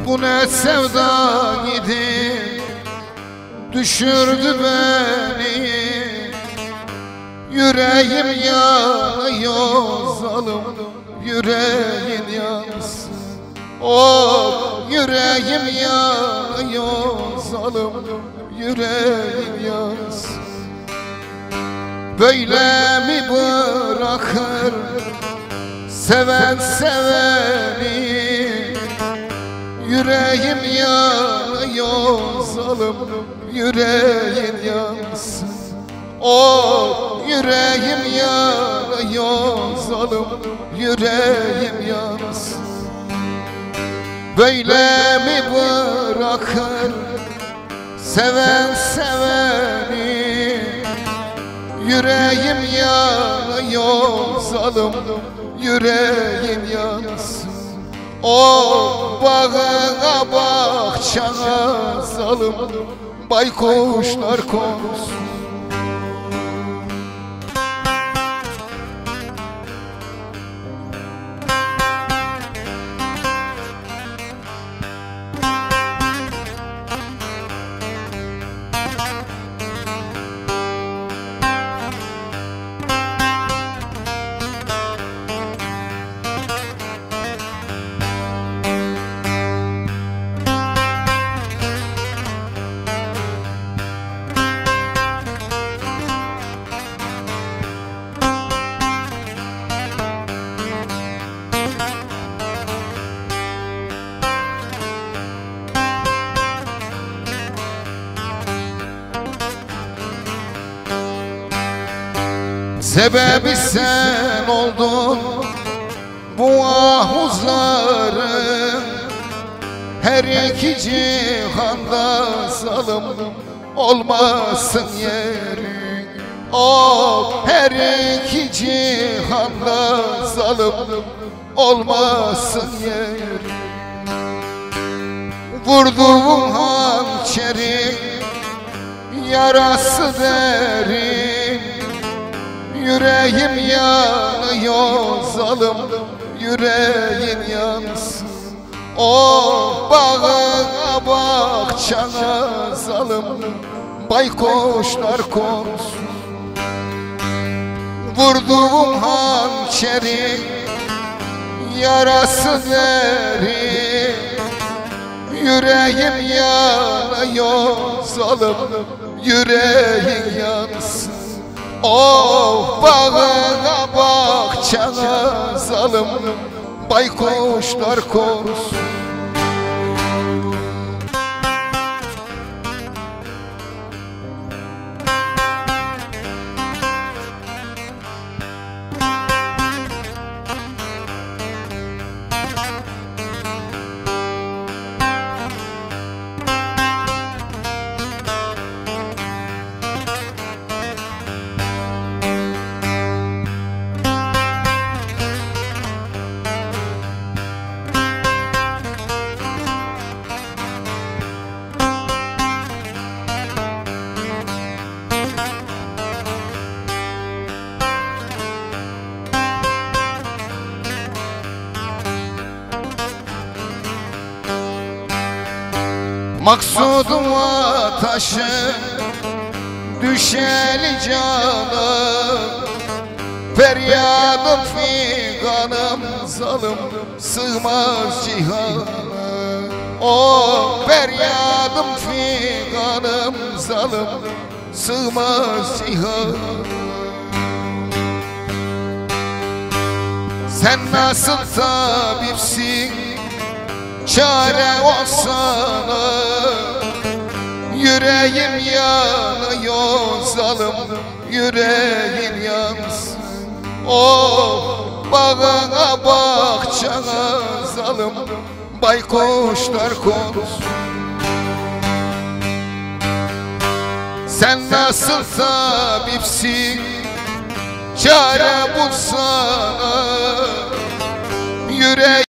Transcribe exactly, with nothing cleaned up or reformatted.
Bu ne sevda idi, düşürdü beni. Yüreğim yanıyor zalim, yüreğin yansın. Oh, yüreğim yanıyor zalim, yüreğim yansın. Böyle mi bırakır seven seveni? Yüreğim yanıyor zalim, yüreğin yansın. Oh, yüreğim yanıyor zalim, yüreğim yansın. Böyle mi bırakır seven seveni? Yüreğim yanıyor zalim, yüreğim yansın. O bağa bahçana zalim, baykuşlar konsun. Sebebi sen oldun bu ahuzların, her iki cihanda zalim olmasın yerin. Oh, her iki cihanda zalim olmasın yerin. Vurduğum hançerin yarası derin. Yüreğim yanıyor zalim, yüreğin yansın. O bağa bahçana zalim, baykuşlar konsun. Vurduğum hançerin yarası derin. Yüreğim yanıyor zalim, yüreğin yansın. Oh, bağa bahçana zalim, baykuşlar konsun. Maksudum taşı düşeli canım, feryadım figanım zalim sığmaz cihana. Oh, feryadım figanım zalim sığmaz cihana. Sen nasıl tabipsin, çare olsana. Yüreğim yanıyor zalim, yüreğin yansın. Oh, bağa bahçana zalim, baykuşlar konsun. Sen nasıl tabipsin, çare bulsana. Yüreğim